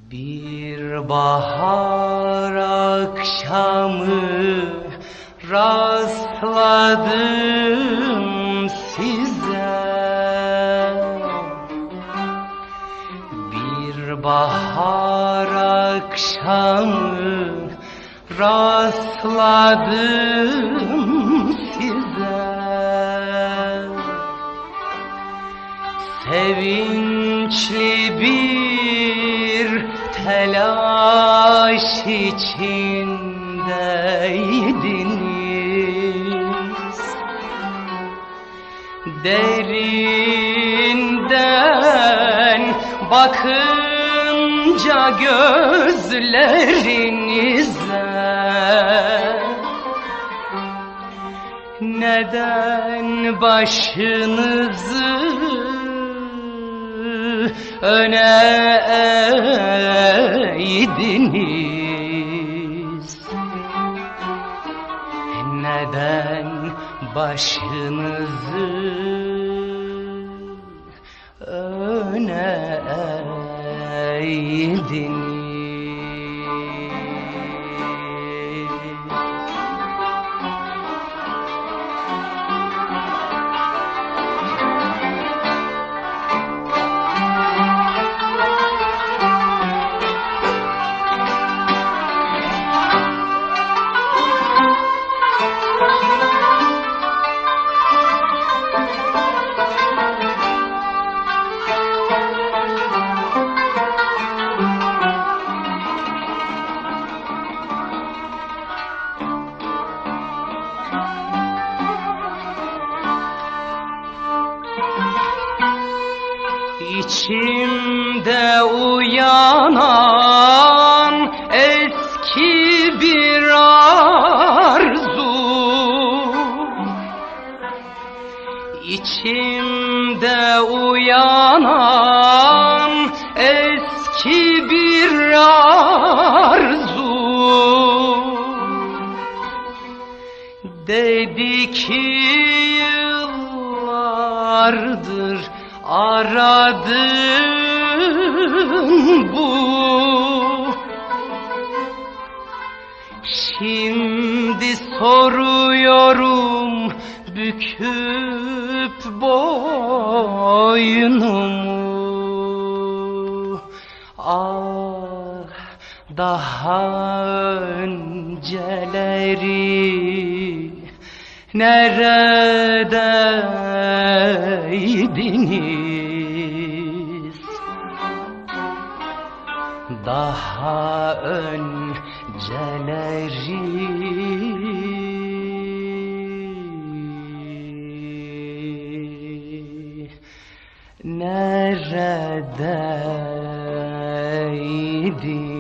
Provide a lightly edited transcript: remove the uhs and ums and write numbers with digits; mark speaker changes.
Speaker 1: Bir bahar akşamı rastladım size. Bir bahar akşamı rastladım size. Sevinçli bir telaş içindeydiniz. Derinden bakınca gözlerinize neden başınızı öne eğdiniz? Neden başınızı öne eğdiniz? İçimde uyanan eski bir arzu, İçimde uyanan eski bir arzu, dedi ki yıllardır aradım bu. Şimdi soruyorum büküp boynumu. Ah, daha önceleri neredeydiniz? Daha önceleri neredeydiniz?